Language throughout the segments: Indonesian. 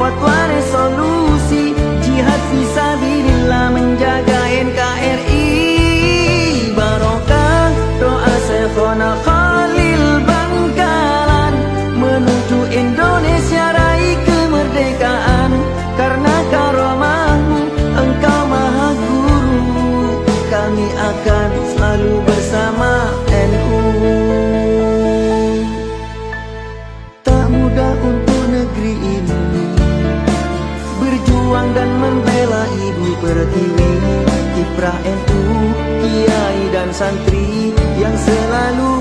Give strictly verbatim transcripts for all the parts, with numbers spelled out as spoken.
fatwa resolusi jihad fisabilillah menjaga N K R I. Barokah doa Syekhona Khalil Bangkalan menuju Indonesia raih kemerdekaan. Karena karomahmu engkau maha guru, kami akan selalu bersama N U. Tak mudah untuk negeri ini berjuang dan membela Ibu Pertiwi. Kiprah N U, kiai dan santri yang selalu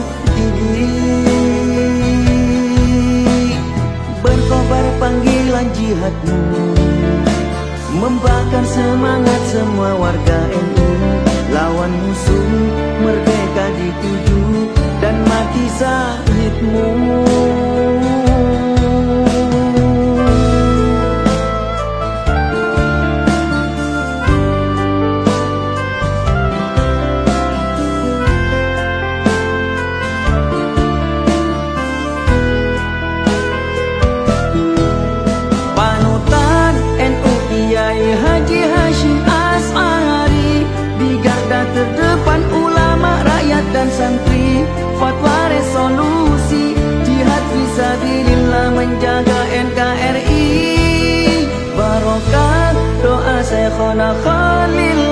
gigih berkobar panggilan jihadmu, membakar semangat semua warga N U. Lawan musuh merdeka dituju dan mati sahidmu. Panutan N U Kiai Haji Hashim Asy'ari, di garda terdepan ulama, rakyat dan santri. Fatwa resolusi jihad fisabilillah menjaga N K R I. Barokah doa Syekhona Khalil